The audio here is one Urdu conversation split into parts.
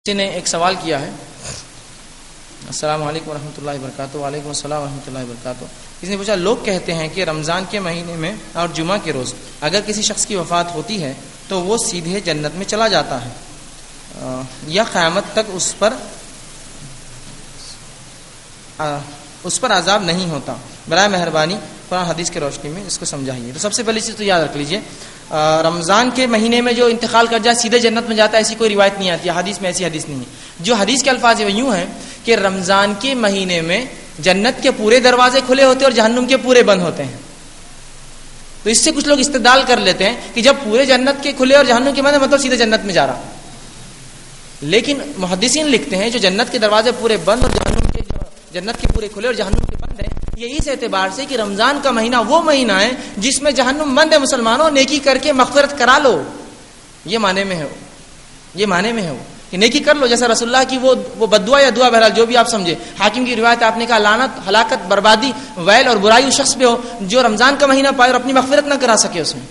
کسی نے ایک سوال کیا ہے. السلام علیکم ورحمۃ اللہ وبرکاتہ. وعلیکم السلام ورحمۃ اللہ وبرکاتہ. کسی نے پوچھا، لوگ کہتے ہیں کہ رمضان کے مہینے میں اور جمعہ کے روز اگر کسی شخص کی وفات ہوتی ہے تو وہ سیدھے جنت میں چلا جاتا ہے یا قیامت تک اس پر عذاب نہیں ہوتا. برائے مہربانی قرآن حدیث کی روشنی میں اس کو سمجھائیے. تو سب سے پہلی چیز تو یاد رکھ لیجئے، رمضان کے مہینے میں جو انتقال کر جائے سیدھے جنت میں جاتا ہے، ایسی کوئی روایت نہیں آتی ہے. حدیث میں ایسی حدیث نہیں ہے. جو حدیث کے الفاظ وہ یوں ہیں کہ رمضان کے مہینے میں جنت کے پورے دروازے کھلے ہوتے ہیں اور جہنم کے پورے بند ہوتے ہیں. تو اس سے کچھ لوگ استدلال کر لیتے ہیں کہ جب پورے جنت کے کھلے اور جہنم کے بند ہے مطلب سیدھے جنت میں جا رہا. لیکن محدثین لکھتے ہیں جو جنت کے دروازے پورے بند اور جنت کے پورے کھلے اور جہنم کے بند ہیں، یہ اس اعتبار سے کہ رمضان کا مہینہ وہ مہینہ ہے جس میں جہنم بند ہے. مسلمانوں نیکی کر کے مغفرت کرا لو، یہ معنی میں ہے وہ کہ نیکی کر لو. جیسا رسول اللہ کی وہ بددعا یا دعا، بہرحال جو بھی آپ سمجھے. حاکم کی روایت آپ نے کہا لعنت، ہلاکت، بربادی، ویل اور برائی اس شخص پہ ہو جو رمضان کا مہینہ پائے اور اپنی مغفرت نہ کرا سکے اس میں.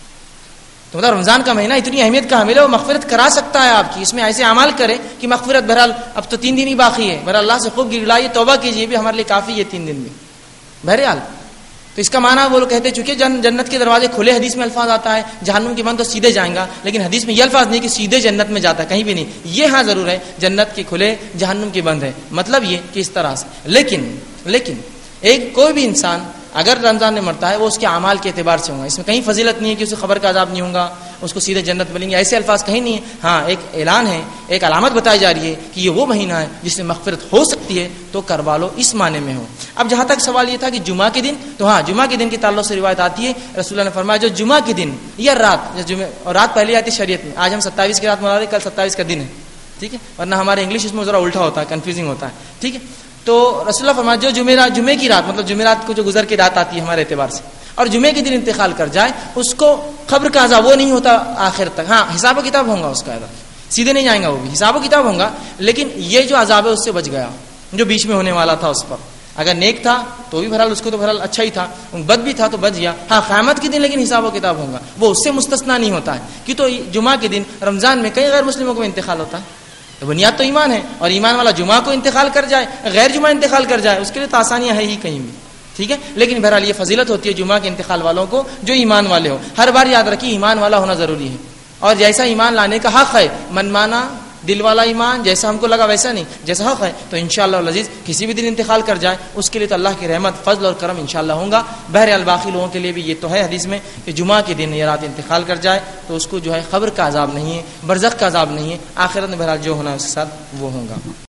تو مطلب رمضان کا مہینہ اتنی اہمیت کا حامل ہے، وہ مغفرت کرا سکتا ہے آپ کی. اس میں ایسے اعمال کرے کہ مغفرت، بہرحال اب تو 3 دن ہی باقی ہے، بہرحال اللہ سے خوب گڑگڑائیے، توبہ کیجیے، بھی ہمارے لیے کافی ہے 3 دن بھی بہرحال. تو اس کا معنی وہ لوگ کہتے چونکہ جنت کے دروازے کھلے، حدیث میں الفاظ آتا ہے جہنم کے بند تو سیدھے جائیں گا، لیکن حدیث میں یہ الفاظ نہیں کہ سیدھے جنت میں جاتا ہے، کہیں بھی نہیں. یہ ہاں ضرور ہے جنت کے کھلے جہنم کے بند ہے، مطلب یہ کہ اس طرح سے. لیکن ایک کوئی بھی انسان اگر رمضان میں مرتا ہے وہ اس کے اعمال کے اعتبار سے ہوگا. اس میں کہیں فضیلت نہیں ہے کہ اسے خبر کا عذاب نہیں ہوگا، اس کو سیدھے جنت ملیں گے، ایسے الفاظ کہیں نہیں ہے. ہاں ایک اعلان ہے، ایک علامت بتائی جا رہی ہے کہ یہ وہ مہینہ ہے جس میں مغفرت ہو سکتی ہے، تو کروا لو، اس معنی میں ہو. اب جہاں تک سوال یہ تھا کہ جمعہ کے دن، تو ہاں جمعہ کے دن کے تعلق سے روایت آتی ہے، رسول اللہ نے فرمایا جو جمعہ کے دن یا رات، اور رات پہلے آتی ہے شریعت میں. آج ہم 27 کی رات منا رہے ہیں، کل 27 کا دن ہے، ٹھیک ہے، ورنہ ہمارے انگلش اس میں ذرا الٹا ہوتا ہے، کنفیوزنگ ہوتا ہے، ٹھیک ہے. تو رسول اللہ فرمایا جو جمعے کی رات، مطلب جمعرات کو جو گزر کے رات آتی ہے ہمارے اعتبار سے، اور جمعے کے دن انتقال کر جائے اس کو قبر کا عذاب وہ نہیں ہوتا آخر تک. ہاں حساب و کتاب ہوگا اس کا، سیدھے نہیں جائیں گا، وہ بھی حساب و کتاب ہوگا، لیکن یہ جو عذاب ہے اس سے بچ گیا جو بیچ میں ہونے والا تھا اس پر. اگر نیک تھا تو بھی بہرحال اس کو تو بہرحال اچھا ہی تھا، بد بھی تھا تو بچ گیا. ہاں قیامت کے دن لیکن حساب و کتاب ہوگا، وہ اس سے مستثنا نہیں ہوتا ہے. کہ تو جمعہ کے دن رمضان میں کئی غیر مسلموں کو انتقال ہوتا ہے. بنیاد تو ایمان ہے، اور ایمان والا جمعہ کو انتقال کر جائے، غیر جمعہ انتقال کر جائے، اس کے لیے تو آسانیاں ہے ہی کہیں بھی، ٹھیک ہے. لیکن بہرحال یہ فضیلت ہوتی ہے جمعہ کے انتقال والوں کو جو ایمان والے ہو. ہر بار یاد رکھیے ایمان والا ہونا ضروری ہے، اور جیسا ایمان لانے کا حق ہے، من مانا دل والا ایمان، جیسا ہم کو لگا ویسا نہیں، جیسا حق ہے، تو انشاءاللہ العزیز کسی بھی دن انتقال کر جائے اس کے لیے تو اللہ کی رحمت، فضل اور کرم انشاءاللہ ہوگا. بہرحال باقی لوگوں کے لیے بھی یہ تو ہے حدیث میں کہ جمعہ کے دن یا رات انتقال کر جائے تو اس کو جو ہے قبر کا عذاب نہیں ہے، برزخ کا عذاب نہیں ہے، آخرت میں بہرحال جو ہونا ہے اس کے ساتھ وہ ہوگا.